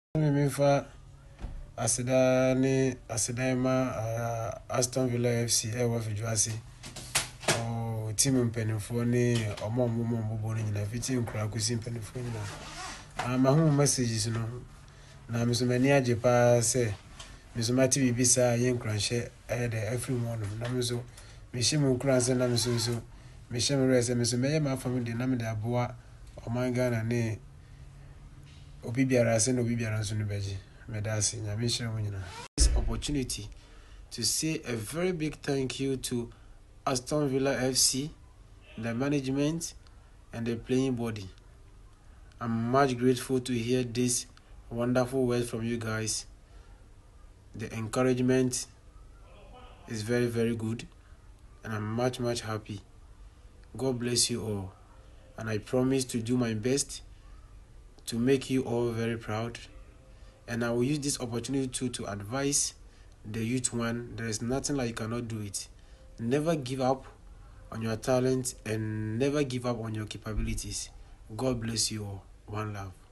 Mefa Asidama Aston Villa FC ewa fijuasi team mpanimfo ne omo nyina fiti nkura kusi mpanimfo nyina mahu messages no na mesomani ajepa se mesomati bibisa ye nkranhye de every morning na meso mehim nkranse na meso mehim rese mesomeye ma family na me de aboa omanga na ne obi biara se no obi biara nso no beji this opportunity to say a very big thank you to Aston Villa FC, the management and the playing body. I'm much grateful to hear this wonderful words from you guys. The encouragement is very, very good and I'm much happy. God bless you all, and I promise to do my best to make you all very proud. And I will use this opportunity to advise the youth one. There is nothing like you cannot do it. Never give up on your talent and never give up on your capabilities. God bless you all. One love.